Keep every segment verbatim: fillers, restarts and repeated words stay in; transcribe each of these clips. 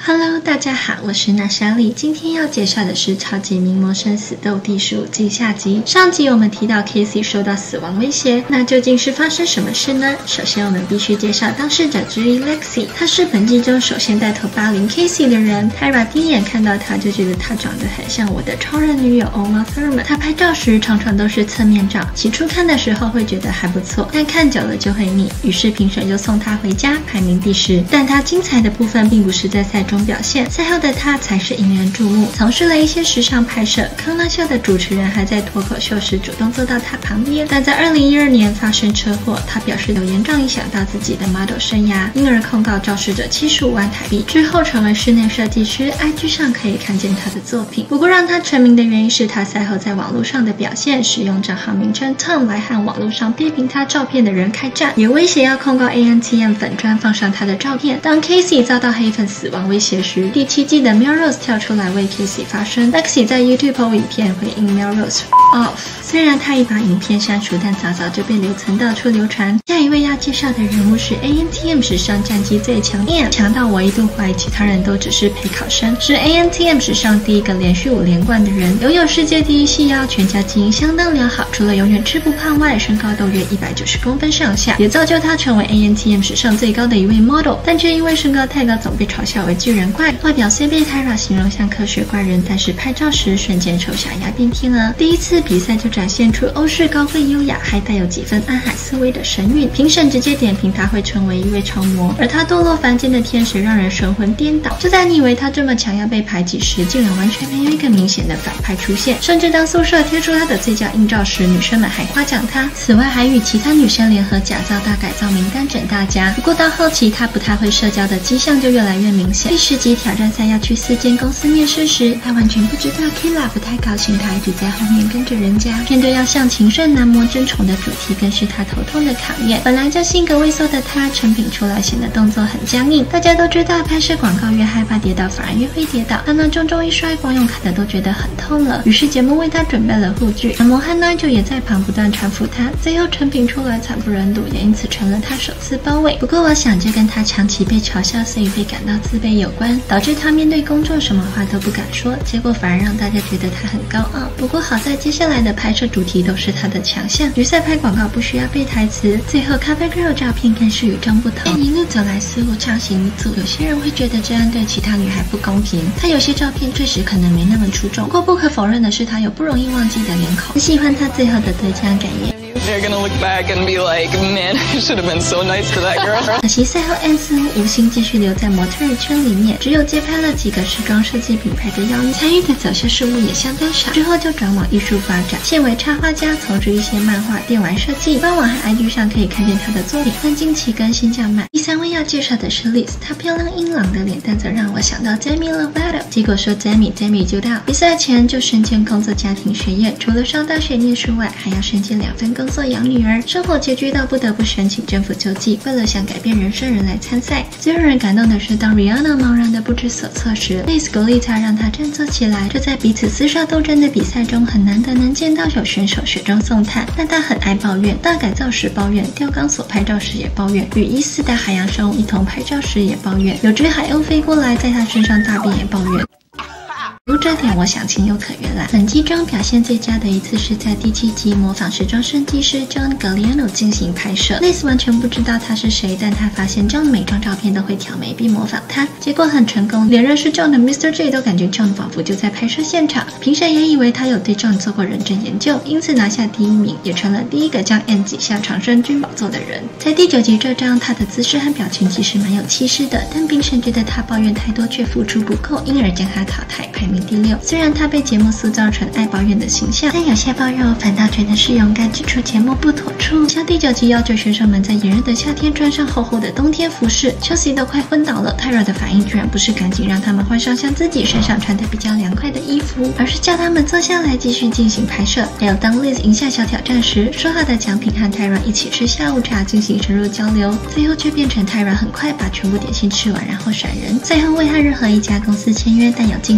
Hello， 大家好，我是娜莎莉。今天要介绍的是《超级名模生死斗》第十五季下集。上集我们提到 Casey 受到死亡威胁，那究竟是发生什么事呢？首先我们必须介绍当事者之一 Lexi， 她是本季中首先带头霸凌 Casey 的人。Tyra 第一眼看到她就觉得她长得很像我的超人女友 Uma Thurman。她拍照时常常都是侧面照，起初看的时候会觉得还不错，但看久了就会腻，于是评审就送她回家，排名第十。但她精彩的部分并不是在赛中表现，赛后的她才是引人注目。从事了一些时尚拍摄，康纳秀的主持人还在脱口秀时主动坐到她旁边。但在二零一二年发生车祸，她表示有严重影响到自己的 model 生涯，因而控告肇事者七十五万台币。之后成为室内设计师 ，I G 上可以看见她的作品。不过让她成名的原因是她赛后在网络上的表现，使用账号名称 Tom 来和网络上批评她照片的人开战，也威胁要控告 A N T M 粉专放上她的照片。当 Casey 遭到黑粉死亡威胁时，第七季的 Melrose 跳出来为 Casey 发声。Lexi 在 YouTube 播影片回应 Melrose off， 虽然他已把影片删除，但早早就被流层到处流传。下一位要介绍的人物是 A N T M 史上战绩最强 ，M 强到我一度怀疑其他人都只是陪考生，是 A N T M 史上第一个连续五连冠的人，拥有世界第一细腰，全家基因相当良好，除了永远吃不胖外，身高都约一百九十公分上下，也造就他成为 A N T M 史上最高的一位 model， 但却因为身高太高，总被嘲笑为巨人怪。外表虽被 Tyra 形容像科学怪人，但是拍照时瞬间丑小鸭变天鹅。第一次比赛就展现出欧式高贵优雅，还带有几分安海瑟薇的神韵。评审直接点评他会成为一位超模，而他堕落凡间的天使让人神魂颠倒。就在你以为他这么强要被排挤时，竟然完全没有一个明显的反派出现。甚至当宿舍贴出他的最佳硬照时，女生们还夸奖他。此外，还与其他女生联合假造大改造名单整大家。不过到后期，他不太会社交的迹象就越来越明显。第十集挑战赛要去四间公司面试时，他完全不知道 Killa 不太高兴，他一直在后面跟着人家。面对要向情圣男模争宠的主题，更是他头痛的考验。本来就性格畏缩的他，成品出来显得动作很僵硬。大家都知道，拍摄广告越害怕跌倒，反而越会跌倒。他那重重一摔，光用看的都觉得很痛了。于是节目为他准备了护具，男模和 Nigel 也在旁不断搀扶他。最后成品出来惨不忍睹，也因此成了他首次包围。不过我想，这跟他长期被嘲笑，所以被感到自卑有关，导致他面对公众什么话都不敢说，结果反而让大家觉得他很高傲。不过好在接下来的拍摄主题都是他的强项，比赛拍广告不需要背台词。最后 Cover Girl 照片更是与众不同，一路走来似乎畅行无阻。有些人会觉得这样对其他女孩不公平，他有些照片确实可能没那么出众，不过不可否认的是，他有不容易忘记的脸孔。很喜欢他最后的得奖感言。 They're gonna look back and be like, man, I should have been so nice to that girl. 可惜赛后 Anne 似乎无心继续留在模特儿圈里面，只有接拍了几个时装设计品牌的邀约，参与的走秀事务也相当少。之后就转往艺术发展，现为插画家，从事一些漫画、电玩设计。官网和 I G 上可以看见他的作品，但近期更新较慢。第三位要介绍的是 Liz， 她漂亮英朗的脸蛋则让我想到 Demi Lovato。结果说 Demi，Demi 就到比赛前就身兼工作、家庭、学业，除了上大学念书外，还要身兼两份工作养女儿，生活拮据到不得不申请政府救济。为了想改变人生，人来参赛。最让人感动的是，当 Rihanna 茫然的不知所措时 ，Liz 鼓励她，让她振作起来。这在彼此厮杀斗争的比赛中，很难得能见到有选手雪中送炭。但她很爱抱怨，大改造时抱怨，吊钢索拍照时也抱怨，与疑似的海洋生物一同拍照时也抱怨，有只海鸥飞过来在她身上大便也抱怨。如这点我想情有可原啦。本季中表现最佳的一次是在第七集模仿时装设计师 John Galliano 进行拍摄。Liz 完全不知道他是谁，但他发现 John 每张照片都会挑眉并模仿他，结果很成功，连认识 John 的 Mister J 都感觉 John 仿佛就在拍摄现场。评审也以为他有对 John 做过认真研究，因此拿下第一名，也成了第一个将 Anne 挤下长生君宝座的人。在第九集这张，他的姿势和表情其实蛮有气势的，但评审觉得他抱怨太多却付出不够，因而将他淘汰，排名第六。虽然他被节目塑造成爱抱怨的形象，但有些抱怨我反倒觉得是勇敢指出节目不妥处。像第九集要求选手们在炎热的夏天穿上厚厚的冬天服饰，休息都快昏倒了。Tyra 的反应居然不是赶紧让他们换上像自己身上穿的比较凉快的衣服，而是叫他们坐下来继续进行拍摄。还有当 Liz 赢下小挑战时，说好的奖品和 Tyra 一起吃下午茶进行深入交流，最后却变成 Tyra 很快把全部点心吃完，然后闪人。最后未和任何一家公司签约，但有进行一些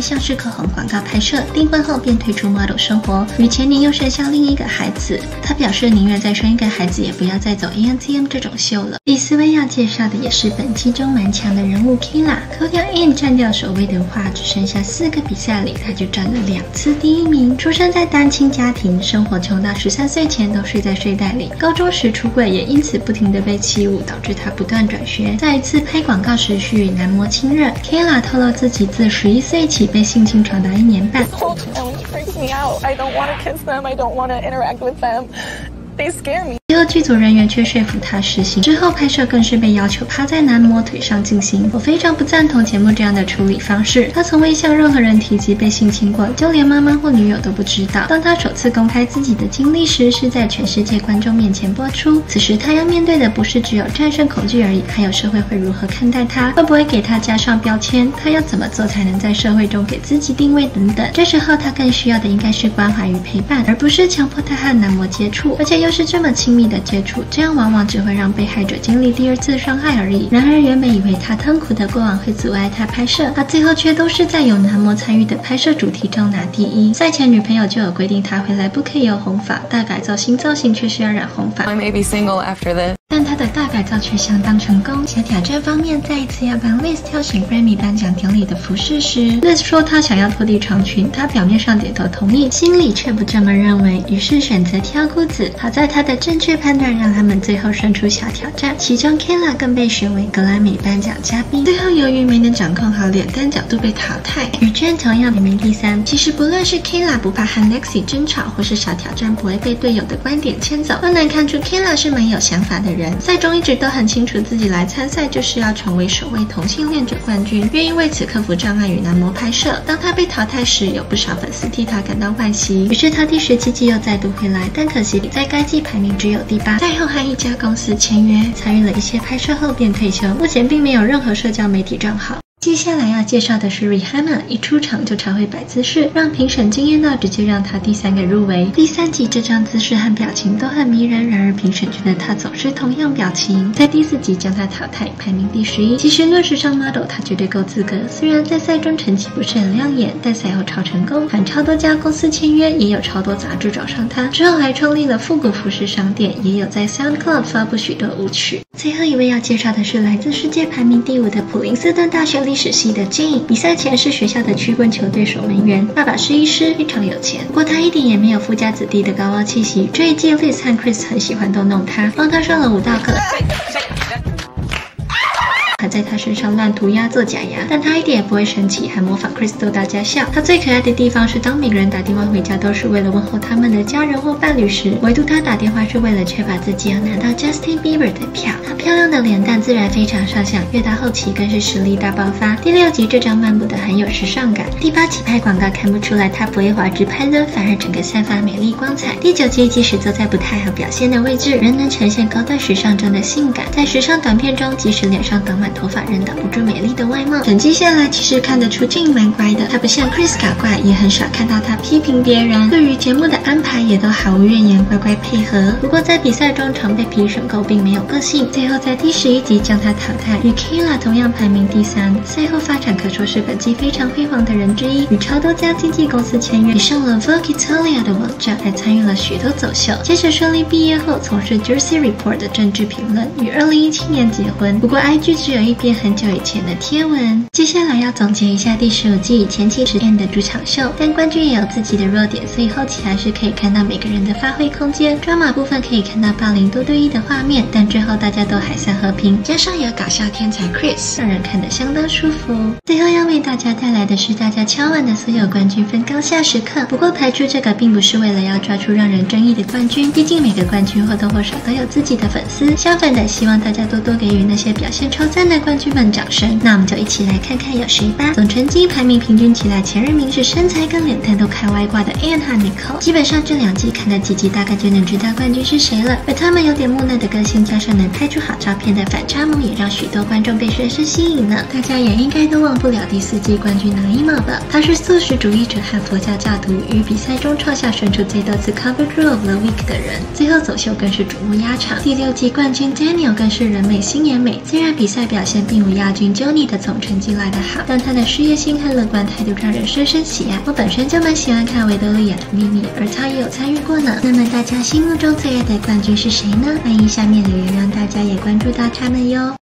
像是口红广告拍摄，订婚后便退出 model 生活，与前年又生下另一个孩子。她表示宁愿再生一个孩子，也不要再走 A N T M 这种秀了。第四位要介绍的也是本期中蛮强的人物 Kayla， 扣掉 Anne 占掉首位的话，只剩下四个比赛里，她就占了两次第一名。出生在单亲家庭，生活穷到十三岁前都睡在睡袋里，高中时出柜，也因此不停的被欺侮，导致她不断转学。在一次拍广告时需与男模亲热 ，Kayla 透露自己自十一岁起被性侵长达一年半。 I don't want to kiss them. I don't want to interact with them. They scare me. 最后剧组人员却说服他实行，之后拍摄更是被要求趴在男模腿上进行。我非常不赞同节目这样的处理方式。他从未向任何人提及被性侵过，就连妈妈或女友都不知道。当他首次公开自己的经历时，是在全世界观众面前播出。此时他要面对的不是只有战胜恐惧而已，还有社会会如何看待他，会不会给他加上标签，他要怎么做才能在社会中给自己定位等等。这时候他更需要的应该是关怀与陪伴，而不是强迫他和男模接触，而且又是这么亲密的接触，这样往往只会让被害者经历第二次伤害而已。然而原本以为他痛苦的过往会阻碍他拍摄，他最后却都是在有男模参与的拍摄主题中拿第一。赛前女朋友就有规定他回来不可以有红发，大改造新造型却需要染红发。 I may be single after this. 但他的大改造却相当成功。小挑战方面，再一次要帮 Liz 挑选 Grammy 颁奖典礼的服饰时 ，Liz 说她想要拖地长裙，她表面上点头同意，心里却不这么认为，于是选择挑裤子。好在她的正确判断让他们最后胜出小挑战，其中 Kayla 更被选为格莱美颁奖嘉宾。最后由于没能掌控好脸蛋角度被淘汰，与 Jen 同样排名第三。其实不论是 Kayla 不怕和 Lexi 争吵，或是小挑战不会被队友的观点牵走，都能看出 Kayla 是蛮有想法的人。赛中一直都很清楚自己来参赛就是要成为首位同性恋者冠军，愿意为此克服障碍与男模拍摄。当他被淘汰时，有不少粉丝替他感到惋惜，于是他第十七季又再度回来，但可惜在该季排名只有第八。赛后和一家公司签约，参与了一些拍摄后便退休，目前并没有任何社交媒体账号。接下来要介绍的是 Rihanna， 一出场就超会摆姿势，让评审惊艳到直接让她第三个入围。第三集这张姿势和表情都很迷人，然而评审觉得她总是同样表情，在第四集将她淘汰，排名第十一。其实论时尚 model， 她绝对够资格。虽然在赛中成绩不是很亮眼，但赛后超成功，和超多家公司签约，也有超多杂志找上她。之后还创立了复古服饰商店，也有在 SoundCloud 发布许多舞曲。最后一位要介绍的是来自世界排名第五的普林斯顿大学历史系的 Jane， 比赛前是学校的曲棍球队守门员，爸爸是医师，非常有钱。不过他一点也没有富家子弟的高傲气息。这一季 Liz 和 Chris 很喜欢逗弄他，帮他上了舞蹈课，还在他身上乱涂鸦做假牙，但他一点也不会生气，还模仿 Chris 逗大家笑。他最可爱的地方是，当每个人打电话回家都是为了问候他们的家人或伴侣时，唯独他打电话是为了确保自己要拿到 Justin Bieber 的票。他漂亮的脸蛋自然非常上相，越到后期更是实力大爆发。第六集这张漫步的很有时尚感，第八集拍广告看不出来他不会滑直拍了，反而整个散发美丽光彩。第九集即使坐在不太好表现的位置，仍能呈现高端时尚中的性感。在时尚短片中，即使脸上挡满头发仍挡不住美丽的外貌。整季下来其实看得出 Jane 蛮乖的，她不像 Chris 搞怪，也很少看到她批评别人，对于节目的安排也都毫无怨言，乖乖配合。不过在比赛中常被评审诟病没有个性，最后在第十一集将她淘汰，与 Kayla 同样排名第三。赛后发展可说是本季非常辉煌的人之一，与超多家经纪公司签约，上了 Vogue Italia 的网站，还参与了许多走秀。接着顺利毕业后从事 Jersey Report 的政治评论，于二零一七年结婚。不过 I G 只有一篇很久以前的贴文。接下来要总结一下第十五季前期实验的主场秀，但冠军也有自己的弱点，所以后期还是可以看到每个人的发挥空间。抓马部分可以看到霸凌多对一的画面，但最后大家都还算和平，加上有搞笑天才 Chris， 让人看得相当舒服。最后要为大家带来的是大家敲碗的所有冠军分高下时刻。不过排出这个并不是为了要抓出让人争议的冠军，毕竟每个冠军或多或少都有自己的粉丝。相反的，希望大家多多给予那些表现超赞的冠军们掌声。那我们就一起来看看有谁吧。总成绩排名平均起来，前二名是身材跟脸蛋都开外挂的 Anne 和 Nicole。基本上这两季看了几集，大概就能知道冠军是谁了。而他们有点木讷的个性，加上能拍出好照片的反差萌，也让许多观众被深深吸引了。大家也应该都忘不了第四季冠军拿一毛吧？他是素食主义者和佛教教徒，于比赛中创下选出最多次 Cover Girl of the Week 的人。最后走秀更是瞩目压场。第六季冠军 Daniel 更是人美心也美，虽然比赛表表现并无亚军 Johnny 的总成绩来得好，但他的事业心和乐观态度让人深深喜爱。我本身就蛮喜欢看维多利亚的秘密，而他也有参与过呢。那么大家心目中最爱的冠军是谁呢？欢迎下面留言让大家也关注到他们哟。